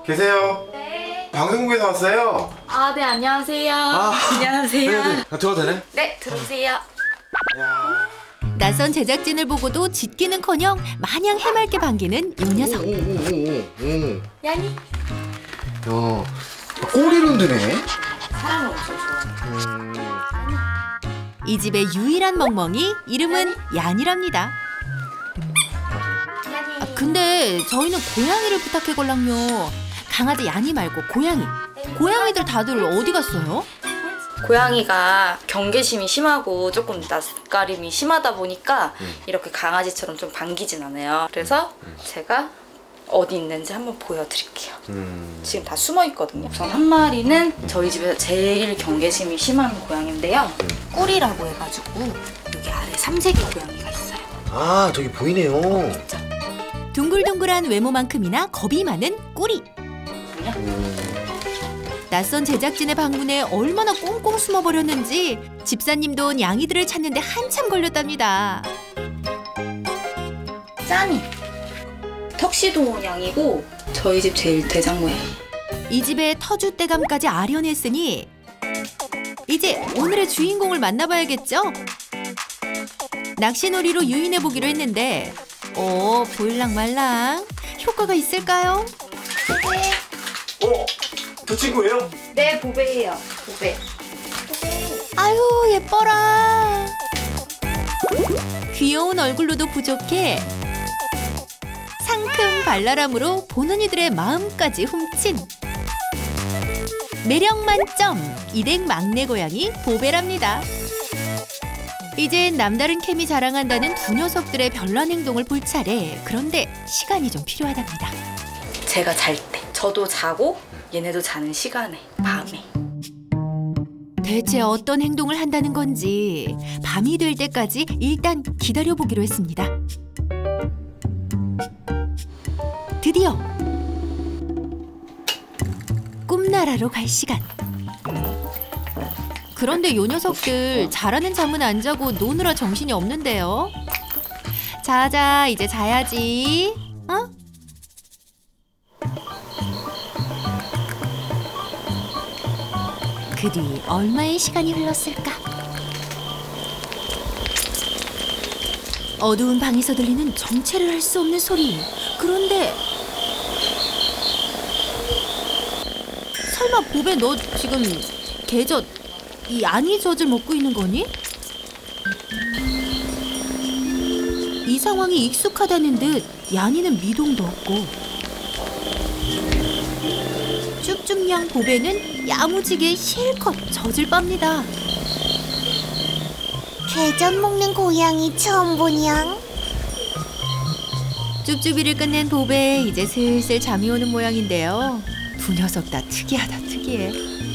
계세요? 네. 방송국에서 왔어요. 아, 네, 안녕하세요. 안녕하세요. 네. 들어가도 되네? 네, 들어오세요. 야. 낯선 제작진을 보고도 짖기는커녕 마냥 해맑게 반기는 요 녀석. 야니? 야, 꼬리는 드네. 사람을 엄청 좋아해. 이 집의 유일한 멍멍이 이름은 얀이랍니다. 야니. 근데 저희는 고양이를 부탁해걸랑요. 강아지 얀이 말고 고양이. 고양이들 다들 어디 갔어요? 고양이가 경계심이 심하고 조금 낯가림이 심하다 보니까 이렇게 강아지처럼 좀 반기진 않아요. 그래서 제가 어디 있는지 한번 보여드릴게요. 지금 다 숨어 있거든요. 우선 한 마리는 저희 집에서 제일 경계심이 심한 고양이인데요. 꿀이라고 해가지고 여기 아래 삼색이 고양이가 있어요. 아, 저기 보이네요. 둥글둥글한 외모만큼이나 겁이 많은 꾸리. 낯선 제작진의 방문에 얼마나 꽁꽁 숨어버렸는지 집사님도 냥이들을 찾는데 한참 걸렸답니다. 짠이 턱시도 양이고 저희 집 제일 대장모예요. 이 집의 터줏대감까지 아련했으니 이제 오늘의 주인공을 만나봐야겠죠? 낚시놀이로 유인해보기로 했는데 보일랑 말랑 효과가 있을까요? 저 친구예요? 네, 보배예요. 보배. 아유 예뻐라. 귀여운 얼굴로도 부족해 상큼 발랄함으로 보는 이들의 마음까지 훔친 매력 만점 이댁 막내 고양이 보배랍니다. 이젠 남다른 케미 자랑한다는 두 녀석들의 별난 행동을 볼 차례. 그런데 시간이 좀 필요하답니다. 제가 잘 때 저도 자고 얘네도 자는 시간에 밤에. 대체 어떤 행동을 한다는 건지 밤이 될 때까지 일단 기다려보기로 했습니다. 드디어 꿈나라로 갈 시간. 그런데 요 녀석들 잘하는 잠은 안 자고 노느라 정신이 없는데요. 자자 이제 자야지. 어? 그 뒤 얼마의 시간이 흘렀을까? 어두운 방에서 들리는 정체를 알 수 없는 소리. 그런데 설마 보배 너 지금 개젖 이 아니젖을 먹고 있는 거니? 이 상황이 익숙하다는 듯 야니는 미동도 없고 쭉쭉냥 보배는 야무지게 실컷 젖을 빱니다. 개젖 먹는 고양이 처음 보냥. 쭈쭈비를 끝낸 보배 이제 슬슬 잠이 오는 모양인데요. 두 녀석 다 특이하다 특이해.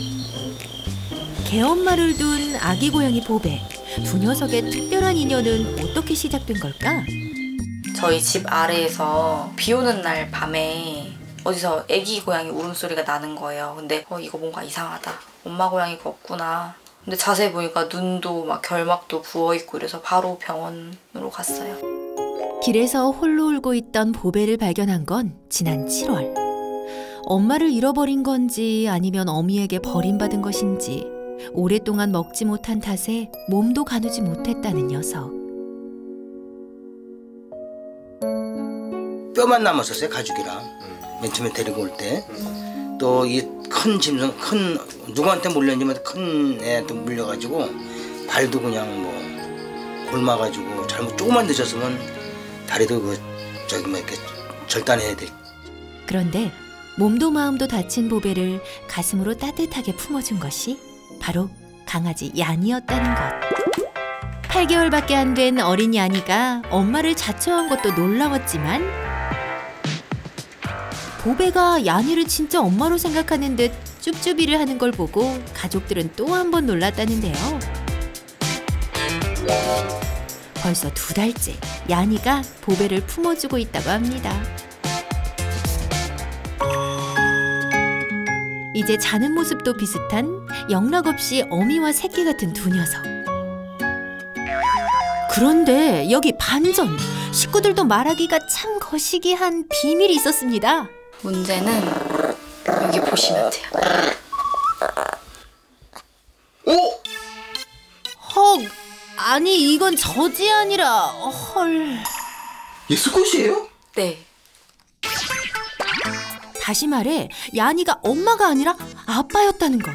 개엄마를 둔 아기 고양이 보배. 두 녀석의 특별한 인연은 어떻게 시작된 걸까? 저희 집 아래에서 비 오는 날 밤에 어디서 애기 고양이 울음소리가 나는 거예요. 근데 이거 뭔가 이상하다. 엄마 고양이가 없구나. 근데 자세히 보니까 눈도 막 결막도 부어있고 이래서 바로 병원으로 갔어요. 길에서 홀로 울고 있던 보배를 발견한 건 지난 7월. 엄마를 잃어버린 건지 아니면 어미에게 버림받은 것인지 오랫동안 먹지 못한 탓에 몸도 가누지 못했다는 녀석. 뼈만 남았었어요. 가죽이랑. 맨 처음에 데리고 올 때. 또 이 큰 짐승, 누구한테 물렸는지 큰 애한테 물려가지고 발도 그냥 뭐 골마가지고 잘못 조금만 늦었으면 다리도 이렇게 절단해야 돼. 그런데 몸도 마음도 다친 보배를 가슴으로 따뜻하게 품어준 것이 바로 강아지 얀이었다는 것. 8개월밖에 안 된 어린 얀이가 엄마를 자처한 것도 놀라웠지만 보배가 얀이를 진짜 엄마로 생각하는 듯 쭈쭈비를 하는 걸 보고 가족들은 또 한 번 놀랐다는데요. 벌써 2달째 얀이가 보배를 품어주고 있다고 합니다. 이제 자는 모습도 비슷한 영락없이 어미와 새끼 같은 두 녀석. 그런데 여기 반전! 식구들도 말하기가 참 거시기한 비밀이 있었습니다. 문제는 여기 보시면 돼요. 오! 헉, 아니 이건 젖이 아니라 헐. 얘 수컷이에요? 네. 다시 말해 야니가 엄마가 아니라 아빠였다는 것.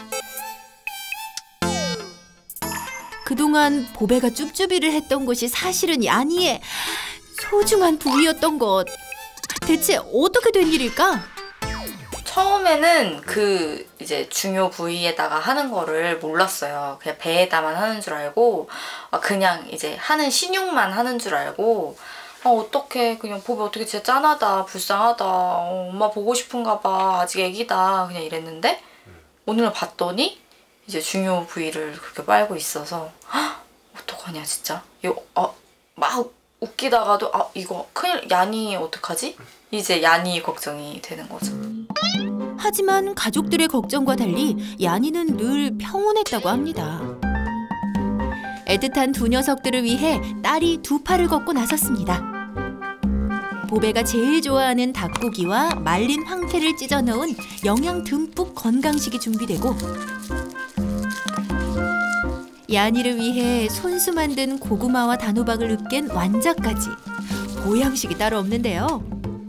그동안 보배가 쭈쭈비를 했던 곳이 사실은 야니의 소중한 부위였던 것. 대체 어떻게 된 일일까? 처음에는 그 이제 중요 부위에다가 하는 거를 몰랐어요. 그냥 배에다만 하는 줄 알고 그냥 이제 하는 신용만 하는 줄 알고 어떡해 그냥 보배 어떻게 진짜 짠하다 불쌍하다 엄마 보고 싶은가 봐 아직 애기다 그냥 이랬는데 오늘 봤더니 이제 중요 부위를 그렇게 빨고 있어서 어떡하냐 진짜 이거 막 웃기다가도 이거 큰일 야니 어떡하지? 이제 야니 걱정이 되는 거죠. 하지만 가족들의 걱정과 달리 야니는 늘 평온했다고 합니다. 애틋한 두 녀석들을 위해 딸이 두 팔을 걷고 나섰습니다. 보배가 제일 좋아하는 닭고기와 말린 황태를 찢어 넣은 영양 듬뿍 건강식이 준비되고 야니를 위해 손수 만든 고구마와 단호박을 으깬 완자까지 보양식이 따로 없는데요.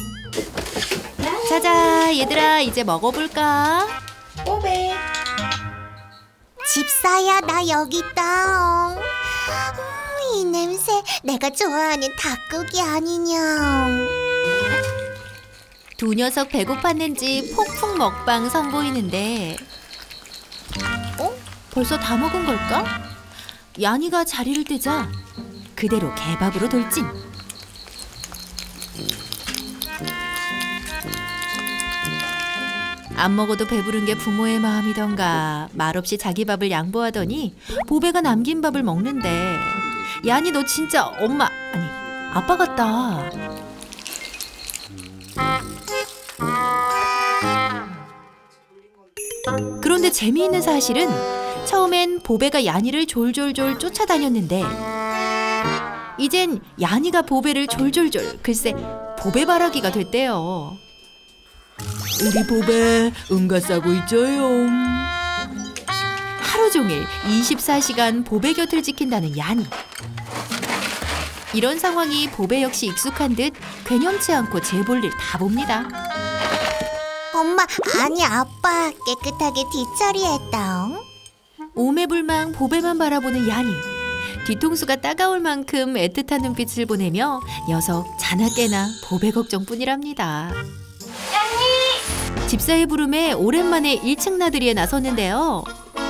자자 얘들아 이제 먹어볼까? 보배 집사야, 나 여기 있다. 이 냄새 내가 좋아하는 닭고기 아니냐. 두 녀석 배고팠는지 폭풍 먹방 선보이는데 벌써 다 먹은 걸까? 야니가 자리를 뜨자 그대로 개밥으로 돌진. 안 먹어도 배부른 게 부모의 마음이던가 말없이 자기 밥을 양보하더니 보배가 남긴 밥을 먹는데 야니 너 진짜 엄마 아니 아빠 같다. 그런데 재미있는 사실은 처음엔 보배가 야니를 졸졸졸 쫓아다녔는데 이젠 야니가 보배를 졸졸졸 글쎄 보배바라기가 됐대요. 우리 보배 응가 싸고 있죠요. 하루 종일 24시간 보배 곁을 지킨다는 야니. 이런 상황이 보배 역시 익숙한 듯 괴념치 않고 제 볼일 다 봅니다. 엄마, 아니 아빠 깨끗하게 뒷처리했다. 오매불망 보배만 바라보는 야니. 뒤통수가 따가울 만큼 애틋한 눈빛을 보내며 녀석 자나깨나 보배 걱정뿐이랍니다. 집사의 부름에 오랜만에 1층 나들이에 나섰는데요.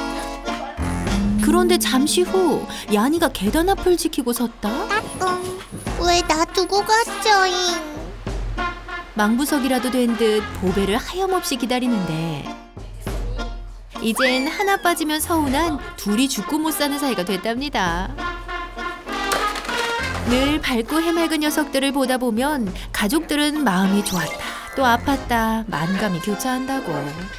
그런데 잠시 후 야니가 계단 앞을 지키고 섰다. 왜 놔두고 갔죠잉? 망부석이라도 된 듯 보배를 하염없이 기다리는데 이젠 하나 빠지면 서운한 둘이 죽고 못 사는 사이가 됐답니다. 늘 밝고 해맑은 녀석들을 보다 보면 가족들은 마음이 좋았다 또 아팠다 만감이 교차한다고.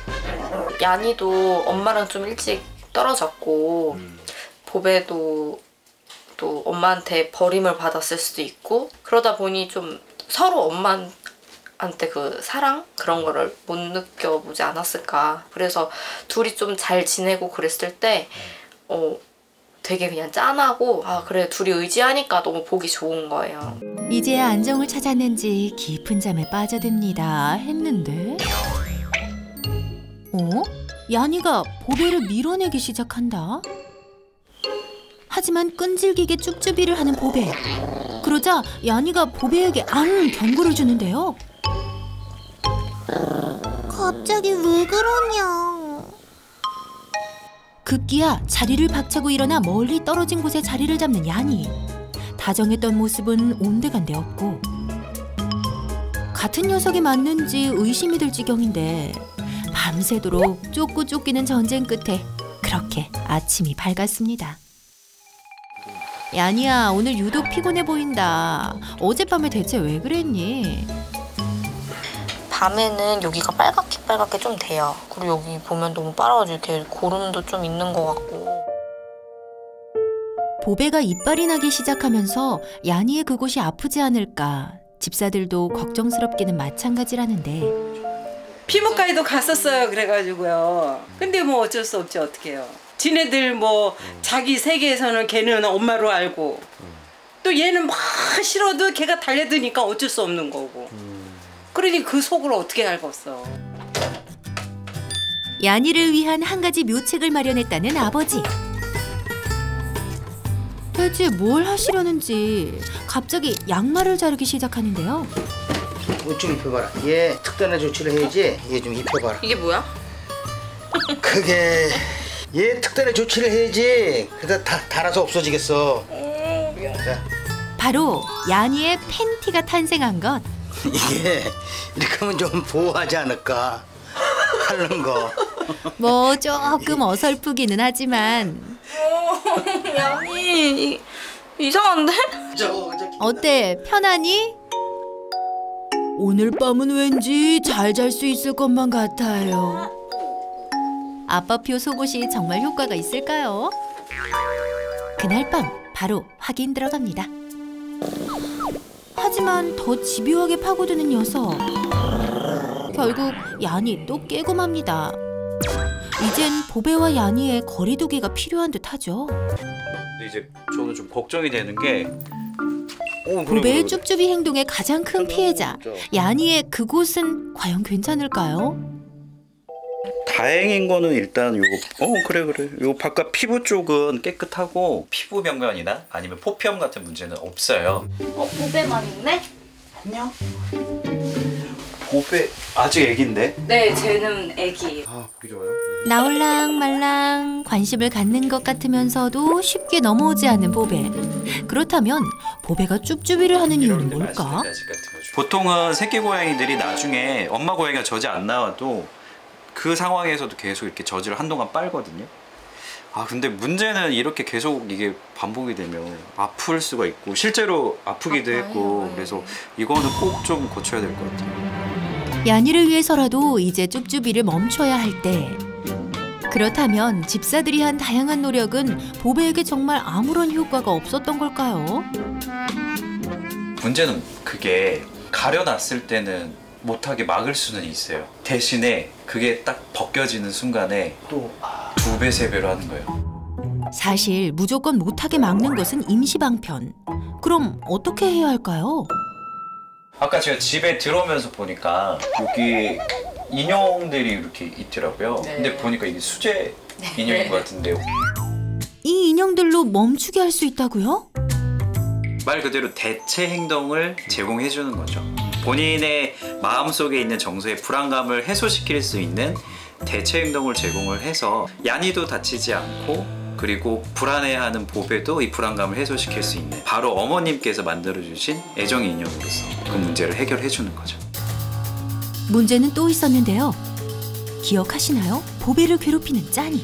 야니도 엄마랑 좀 일찍 떨어졌고 보배도 또 엄마한테 버림을 받았을 수도 있고 그러다 보니 좀 서로 엄마한테 그 사랑 그런 거를 못 느껴보지 않았을까. 그래서 둘이 좀 잘 지내고 그랬을 때 되게 그냥 짠하고 그래 둘이 의지하니까 너무 보기 좋은 거예요. 이제야 안정을 찾았는지 깊은 잠에 빠져듭니다 했는데 야니가 보배를 밀어내기 시작한다. 하지만 끈질기게 쭈쭈비를 하는 보배. 그러자 야니가 보배에게 경고를 주는데요. 갑자기 왜 그러냐. 급기야 자리를 박차고 일어나 멀리 떨어진 곳에 자리를 잡는 야니. 다정했던 모습은 온데간데 없고 같은 녀석이 맞는지 의심이 들 지경인데 밤새도록 쫓고 쫓기는 전쟁 끝에 그렇게 아침이 밝았습니다. 야니야 오늘 유독 피곤해 보인다. 어젯밤에 대체 왜 그랬니? 밤에는 여기가 빨갛게 좀 돼요. 그리고 여기 보면 너무 빨아가지고 이렇게 고름도 좀 있는 것 같고. 보배가 이빨이 나기 시작하면서 야니의 그곳이 아프지 않을까 집사들도 걱정스럽기는 마찬가지라는데 피부과에도 갔었어요. 그래가지고요. 근데 뭐 어쩔 수 없지 어떡해요. 지네들 뭐 자기 세계에서는 걔는 엄마로 알고 또 얘는 막 싫어도 걔가 달려드니까 어쩔 수 없는 거고. 그러니 그 속을 어떻게 알겠어. 야니를 위한 한 가지 묘책을 마련했다는 아버지. 대체 뭘 하시려는지 갑자기 양말을 자르기 시작하는데요. 옷 좀 입혀봐라. 얘 특단의 조치를 해야지. 얘 좀 입혀봐라. 이게 뭐야? 그게 얘 특단의 조치를 해야지. 그러다 다 달아서 없어지겠어. 자, 바로 야니의 팬티가 탄생한 것. 이게 이렇게 하면 좀 보호하지 않을까 하는 거. 뭐 조금 어설프기는 하지만 야니 이상한데? 어때? 편하니? 오늘 밤은 왠지 잘 잘 수 있을 것만 같아요. 아빠표 속옷이 정말 효과가 있을까요? 그날 밤 바로 확인 들어갑니다. 하지만 더 집요하게 파고드는 녀석. 결국 야니 또 깨고 맙니다. 이젠 보배와 야니의 거리두기가 필요한 듯하죠. 근데 이제 저는 좀 걱정이 되는 게 보배의 쭈쭈비 행동의 가장 큰 피해자 야니의 그곳은 과연 괜찮을까요? 다행인 거는 일단 요거 그래 요 바깥 피부 쪽은 깨끗하고 피부 병변이나 아니면 포피염 같은 문제는 없어요. 보배만 있네? 안녕. 보배 아직 애기인데? 네, 쟤는 애기. 아 보기 좋아요. 나올랑 말랑 관심을 갖는 것 같으면서도 쉽게 넘어오지 않는 보배. 그렇다면 보배가 쭈쭈비를 하는 이유는 뭘까? 보통은 새끼 고양이들이 나중에 엄마 고양이가 젖이 안 나와도 그 상황에서도 계속 이렇게 젖을 한동안 빨거든요. 아 근데 문제는 이렇게 계속 이게 반복이 되면 아플 수가 있고 실제로 아프기도 했고 그래서 이거는 꼭 좀 고쳐야 될 것 같아요. 야니를 위해서라도 이제 쭈쭈비를 멈춰야 할 때. 그렇다면 집사들이 한 다양한 노력은 보배에게 정말 아무런 효과가 없었던 걸까요? 문제는 그게 가려놨을 때는 못하게 막을 수는 있어요. 대신에 그게 딱 벗겨지는 순간에 또 2배, 3배로 하는 거예요. 사실 무조건 못하게 막는 것은 임시방편. 그럼 어떻게 해야 할까요? 아까 제가 집에 들어오면서 보니까 여기 인형들이 이렇게 있더라고요. 근데 보니까 이게 수제 인형인 것 같은데요. 이 인형들로 멈추게 할 수 있다고요? 말 그대로 대체 행동을 제공해 주는 거죠. 본인의 마음속에 있는 정서의 불안감을 해소시킬 수 있는 대체 행동을 제공을 해서 야니도 다치지 않고 그리고 불안해하는 보배도 이 불안감을 해소시킬 수 있는 바로 어머님께서 만들어주신 애정 인형으로서 그 문제를 해결해 주는 거죠. 문제는 또 있었는데요. 기억하시나요? 보배를 괴롭히는 짠이.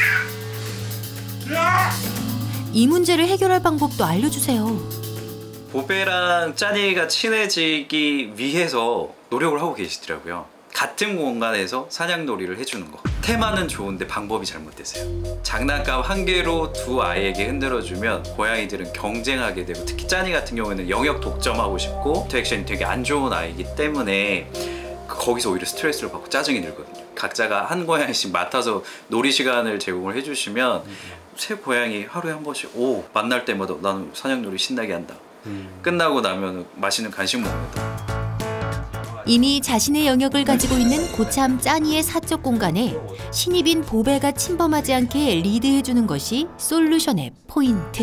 이 문제를 해결할 방법도 알려주세요. 보배랑 짠이가 친해지기 위해서 노력을 하고 계시더라고요. 같은 공간에서 사냥놀이를 해주는 거. 테마는 좋은데 방법이 잘못됐어요. 장난감 한 개로 두 아이에게 흔들어주면 고양이들은 경쟁하게 되고 특히 짠이 같은 경우에는 영역 독점하고 싶고 인터액션이 되게 안 좋은 아이이기 때문에 거기서 오히려 스트레스를 받고 짜증이 들거든요. 각자가 한 고양이씩 맡아서 놀이 시간을 제공을 해주시면 새 고양이 하루에 한 번씩 만날 때마다 나는 사냥놀이 신나게 한다. 끝나고 나면 맛있는 간식 먹는다. 이미 자신의 영역을 가지고 있는 고참 짠이의 사적 공간에 신입인 보배가 침범하지 않게 리드해주는 것이 솔루션의 포인트.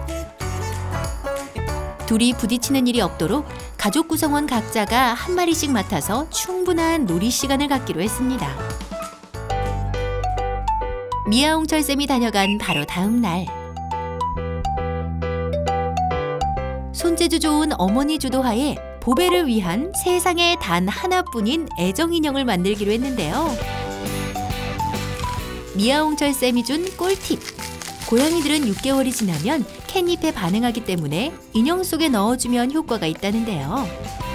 둘이 부딪히는 일이 없도록 가족 구성원 각자가 한 마리씩 맡아서 충분한 놀이 시간을 갖기로 했습니다. 미아홍철 쌤이 다녀간 바로 다음 날. 손재주 좋은 어머니 주도하에 보배를 위한 세상에 단 하나뿐인 애정 인형을 만들기로 했는데요. 미아홍철 쌤이 준 꿀팁. 고양이들은 6개월이 지나면 캣닙에 반응하기 때문에 인형 속에 넣어주면 효과가 있다는데요.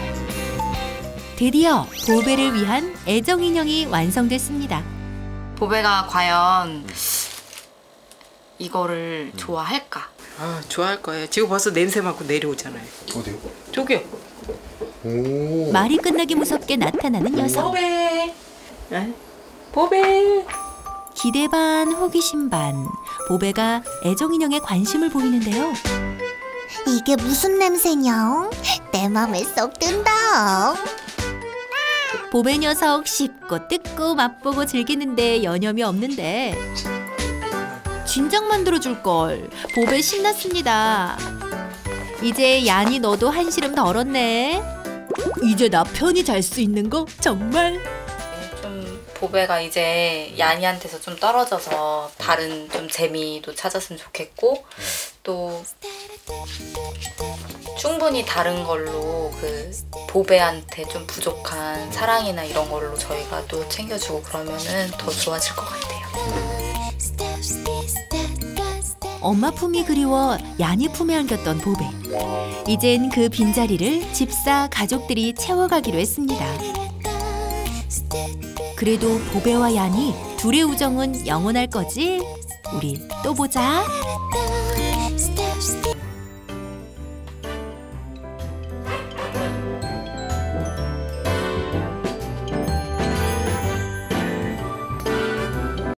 드디어 보배를 위한 애정 인형이 완성됐습니다. 보배가 과연 이거를 좋아할까? 아 좋아할 거예요. 지금 벌써 냄새 맡고 내려오잖아요. 어디요? 저기요. 말이 끝나기 무섭게 나타나는 녀석. 보배 에? 보배. 기대 반 호기심 반 보배가 애정인형에 관심을 보이는데요. 이게 무슨 냄새냐? 내 맘에 쏙 든다. 보배 녀석 씹고 뜯고 맛보고 즐기는데 여념이 없는데 진작 만들어줄 걸. 보배 신났습니다. 이제 얀이 너도 한시름 덜었네. 이제 나 편히 잘 수 있는 거 정말. 좀 보배가 이제 얀이한테서 좀 떨어져서 다른 좀 재미도 찾았으면 좋겠고 또 충분히 다른 걸로 그 보배한테 좀 부족한 사랑이나 이런 걸로 저희가 또 챙겨주고 그러면은 더 좋아질 것 같아요. 엄마 품이 그리워 얀이 품에 안겼던 보배. 이젠 그 빈자리를 집사 가족들이 채워가기로 했습니다. 그래도 보배와 얀이 둘의 우정은 영원할 거지? 우리 또 보자.